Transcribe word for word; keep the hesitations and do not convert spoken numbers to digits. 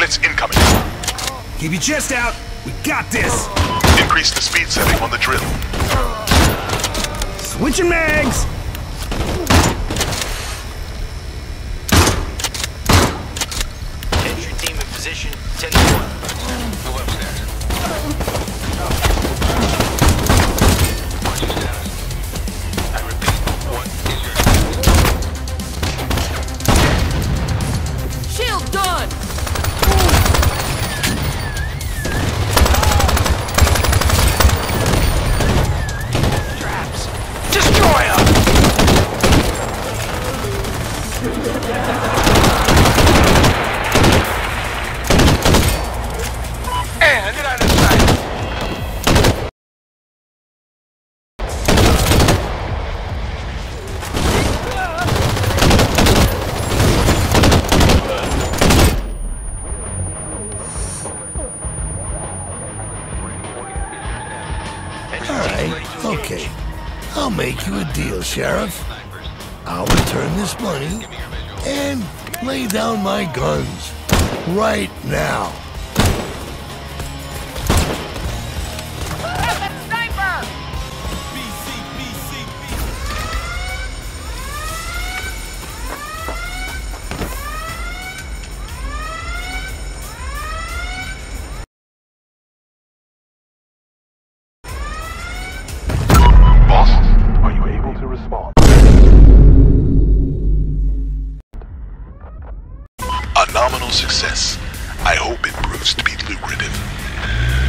Blitz incoming. Keep your chest out. We got this. Increase the speed setting on the drill. Switching mags. Entry team in position. ten to one. Go upstairs. What's your status? I repeat, what is your status? Shield done! Traps! Destroy them! And get out of sight! Alright, okay. I'll make you a deal, Sheriff. I'll return this money and lay down my guns right now. Sniper! Boss, are you able to respond? A nominal success. I hope it proves to be lucrative.